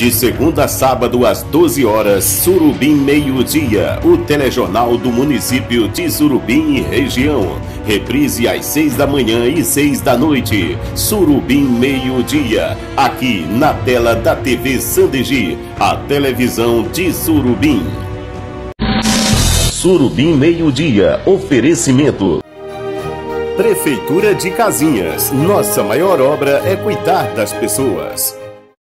De segunda a sábado às 12 horas, Surubim meio-dia, o telejornal do município de Surubim e região. Reprise às 6 da manhã e 6 da noite. Surubim meio-dia, aqui na tela da TV Sandegi, a televisão de Surubim. Surubim meio-dia, oferecimento. Prefeitura de Casinhas, nossa maior obra é cuidar das pessoas.